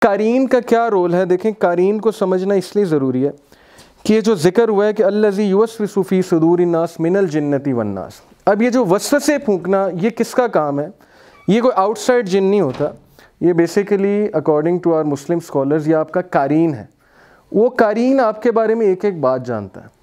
कारीन का क्या रोल है? देखें, कारीन को समझना इसलिए ज़रूरी है कि ये जो जिक्र हुआ है कि अल्लज़ी युवस्विसु फ़ी सुदूरिन नास मिनल जिन्नति वन्नास, अब ये जो वसवसे फूंकना ये किसका काम है? ये कोई आउटसाइड जिन नहीं होता, ये basically according to our Muslim scholars ये आपका कारीन है। वो कारीन आपके बारे में एक एक बात जानता है।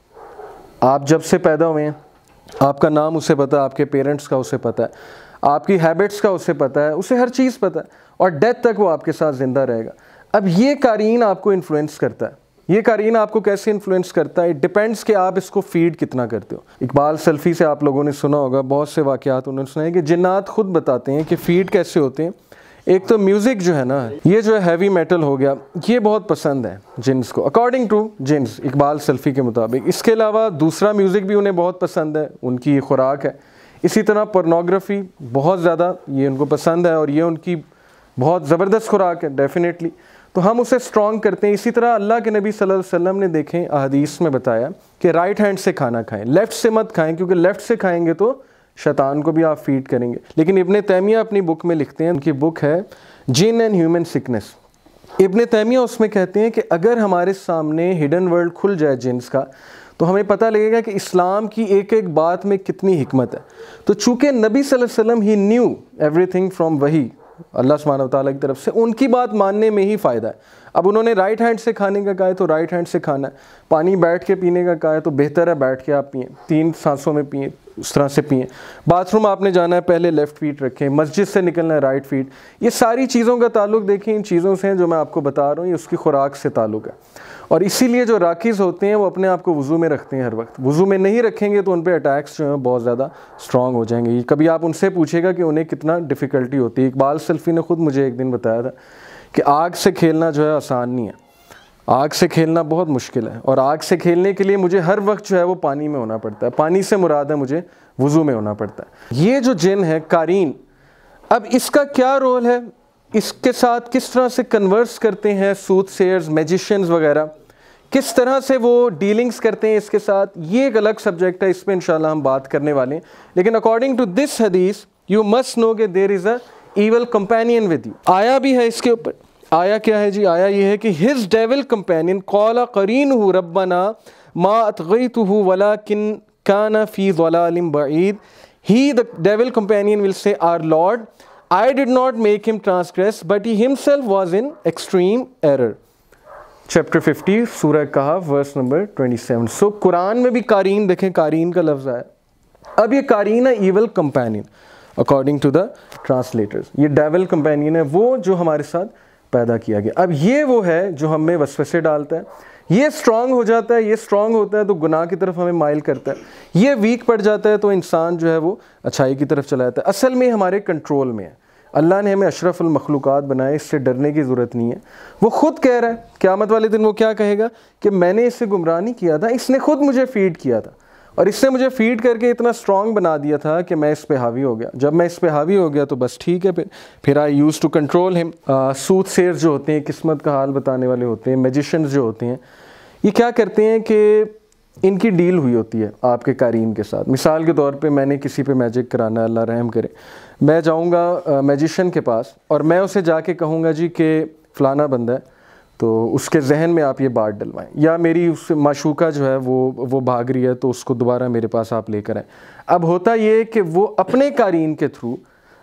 आप जब से पैदा हुए हैं आपका नाम उसे पता है, आपके पेरेंट्स का उसे पता है, आपकी हैबिट्स का उसे पता है, उसे हर चीज़ पता है और डेथ तक वो आपके साथ ज़िंदा रहेगा। अब ये कारीन आपको इन्फ्लुएंस करता है। ये कारीन आपको कैसे इन्फ्लुएंस करता है? इट डिपेंड्स कि आप इसको फीड कितना करते हो। इकबाल सल्फी से आप लोगों ने सुना होगा, बहुत से वाक़यात उन्होंने सुना है कि जिन्नात खुद बताते हैं कि फ़ीड कैसे होते हैं। एक तो म्यूज़िक जो है ना, ये जो है हैवी मेटल हो गया, ये बहुत पसंद है जिन्स को, अकॉर्डिंग टू जिन्स, इकबाल सल्फी के मुताबिक। इसके अलावा दूसरा म्यूज़िक भी उन्हें बहुत पसंद है, उनकी खुराक है। इसी तरह पोर्नोग्राफी बहुत ज़्यादा ये उनको पसंद है और ये उनकी बहुत ज़बरदस्त खुराक है डेफिनेटली, तो हम उसे स्ट्रॉन्ग करते हैं। इसी तरह अल्लाह के नबी सल्लल्लाहु अलैहि वसल्लम ने देखें अहदीस में बताया कि राइट हैंड से खाना खाएं, लेफ़्ट से मत खाएं, क्योंकि लेफ़्ट से खाएंगे तो शैतान को भी आप फीड करेंगे। लेकिन इब्ने तैमिया अपनी बुक में लिखते हैं, उनकी बुक है जिन and human sickness. Ibn Taymiyyah उसमें कहते हैं कि अगर हमारे सामने हिडन वर्ल्ड खुल जाए जिन्स का, तो हमें पता लगेगा कि इस्लाम की एक एक बात में कितनी हिकमत है। तो चूँकि नबी सल्लल्लाहु अलैहि वसल्लम ही न्यू एवरीथिंग फ्रॉम वही अल्लाह सुब्हानहू व तआला की तरफ से, उनकी बात मानने में ही फ़ायदा है। अब उन्होंने राइट हैंड से खाने का कहा है तो राइट हैंड से खाना है, पानी बैठ के पीने का कहा है तो बेहतर है बैठ के आप पिएँ, 3 सांसों में पिएँ, उस तरह से पिएँ। बाथरूम आपने जाना है पहले लेफ़्ट फीट रखें, मस्जिद से निकलना है राइट फीट। ये सारी चीज़ों का ताल्लुक़ देखें इन चीज़ों से जो मैं आपको बता रहा हूँ, ये उसकी खुराक से ताल्लुक़ है। और इसीलिए जो राकीज़ होते हैं वो अपने आप को वज़ू में रखते हैं हर वक्त। वज़ू में नहीं रखेंगे तो उन पर अटैक्स जो हैं बहुत ज़्यादा स्ट्रॉन्ग हो जाएंगे। कभी आप उनसे पूछेगा कि उन्हें कितना डिफ़िकल्टी होती है। इकबाल सल्फी ने ख़ुद मुझे एक दिन बताया था कि आग से खेलना जो है आसान नहीं है, आग से खेलना बहुत मुश्किल है, और आग से खेलने के लिए मुझे हर वक्त जो है वो पानी में होना पड़ता है। पानी से मुराद है मुझे वज़ू में होना पड़ता है। ये जो जिन है कारीन, अब इसका क्या रोल है, इसके साथ किस तरह से कन्वर्स करते हैं सूदसेयर्स, मैजिशियंस वगैरह, किस तरह से वो डीलिंग्स करते हैं इसके साथ, ये एक अलग सब्जेक्ट है, इस पर इंशाल्लाह हम बात करने वाले हैं। लेकिन अकॉर्डिंग टू दिस हदीस यू मस्ट नो कि there is a evil companion with you. आया भी है इसके ऊपर। आया क्या है जी? आया ये है कि हिज डेविल कंपेनियन क़ाला क़रीनुहु रब्बना मा अतग़यतुहु वलाकिन काना फ़ी ज़लालिम बईद। He the devil companion will say our lord, I did not make him transgress but he himself was in extreme error. Chapter 50 सूरह कहफ वर्स नंबर 27। सो कुरान में भी कारीन देखें, कारीन का लफ्ज़ आया। अब ये कारीन है evil companion according to the translators. ये डेविल कंपेनियन है, वो जो हमारे साथ पैदा किया गया। अब ये वो है जो हमें वसवसे डालता है, ये स्ट्रॉन्ग हो जाता है, ये स्ट्रॉन्ग होता है तो गुनाह की तरफ हमें माइल करता है, ये वीक पड़ जाता है तो इंसान जो है वो अच्छाई की तरफ चला जाता है। असल में हमारे कंट्रोल में है। अल्लाह ने हमें अशरफुल मखलूक़ात बनाए, इससे डरने की ज़रूरत नहीं है। वो ख़ुद कह रहा है क़यामत वाले दिन वो क्या कहेगा कि मैंने इससे गुमराह नहीं किया था, इसने खुद मुझे फ़ीड किया था और इसने मुझे फ़ीड करके इतना स्ट्रॉन्ग बना दिया था कि मैं इस पे हावी हो गया। जब मैं इस पे हावी हो गया तो बस ठीक है, फिर I use to control him. Soothsayers जो होते हैं, किस्मत का हाल बताने वाले होते हैं, मैजिशियंस जो होते हैं, ये क्या करते हैं कि इनकी डील हुई होती है आपके कारीन के साथ। मिसाल के तौर पे मैंने किसी पे मैजिक कराना है, अल्लाह रहम करे, मैं जाऊंगा मैजिशियन के पास और मैं उसे जाके कहूँगा जी कि फ़लाना बंदा है तो उसके जहन में आप ये बात डलवाएं, या मेरी उस माशूका जो है वो भाग रही है तो उसको दोबारा मेरे पास आप लेकर आएँ। अब होता ये कि वो अपने कारीन के थ्रू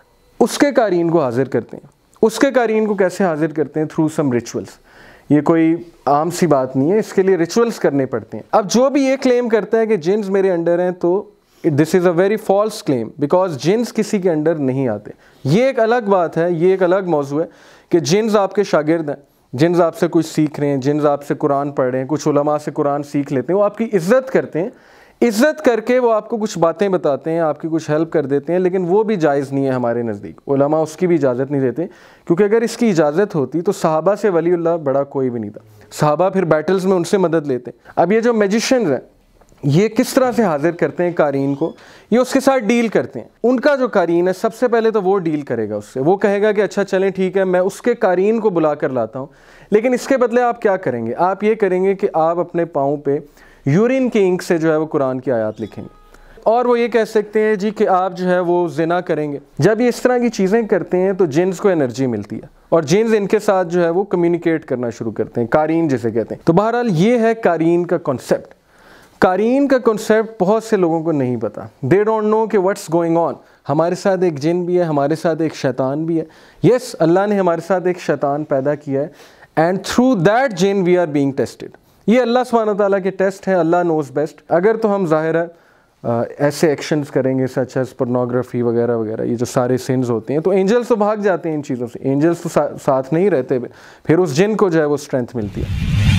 उसके कारीन को हाजिर करते हैं। उसके कारीन को कैसे हाजिर करते हैं? Through some rituals. ये कोई आम सी बात नहीं है, इसके लिए रिचुअल्स करने पड़ते हैं। अब जो भी ये क्लेम करता है कि जिन्स मेरे अंडर हैं, तो this is a very false claim, because जिन्स किसी के अंडर नहीं आते। ये एक अलग बात है, ये एक अलग मौजू है कि जिन्स आपके शागिर्द हैं, जिन्स आपसे कुछ सीख रहे हैं, जिन्स आपसे कुरान पढ़ रहे हैं, कुछ उलमा से कुरान सीख लेते हैं, वो आपकी इज़्ज़त करते हैं, इज़्ज़त करके वो आपको कुछ बातें बताते हैं, आपकी कुछ हेल्प कर देते हैं, लेकिन वो भी जायज़ नहीं है हमारे नज़दीक। उलमा उसकी भी इजाज़त नहीं देते, क्योंकि अगर इसकी इजाज़त होती तो सहाबा से वलीउल्लाह बड़ा कोई भी नहीं था। सहाबा फिर बैटल्स में उनसे मदद लेते। अब ये जो मैजिशियंस हैं, ये किस तरह से हाजिर करते हैं कारीन को? ये उसके साथ डील करते हैं। उनका जो कारीन है, सबसे पहले तो वो डील करेगा उससे। वो कहेगा कि अच्छा चलें ठीक है, मैं उसके कारीन को बुला कर लाता हूँ, लेकिन इसके बदले आप क्या करेंगे? आप ये करेंगे कि आप अपने पाँव पे यूरिन की इंक से जो है वो कुरान की आयत लिखेंगे, और वो ये कह सकते हैं जी कि आप जो है वो जिना करेंगे। जब ये इस तरह की चीज़ें करते हैं तो जिन्स को एनर्जी मिलती है, और जिन्स इनके साथ जो है वो कम्युनिकेट करना शुरू करते हैं, कारीन जिसे कहते हैं। तो बहरहाल ये है कारीन का कॉन्सेप्ट। कारीन का कॉन्सेप्ट बहुत से लोगों को नहीं पता, दे डोंट नो कि व्हाट्स गोइंग ऑन। हमारे साथ एक जिन भी है, हमारे साथ एक शैतान भी है। यस, अल्लाह ने हमारे साथ एक शैतान पैदा किया है एंड थ्रू दैट जिन वी आर बीइंग टेस्टेड। ये अल्लाह सुब्हानहू तआला के टेस्ट हैं, अल्लाह नोज बेस्ट। अगर तो हम ज़ाहिर है ऐसे एक्शंस करेंगे सच एज पोर्नोग्राफी वगैरह वगैरह, ये जो सारे सिन्स होते हैं, तो एंजल्स तो भाग जाते हैं इन चीज़ों से, एंजल्स तो साथ नहीं रहते, फिर उस जिन को जो है वो स्ट्रेंथ मिलती है।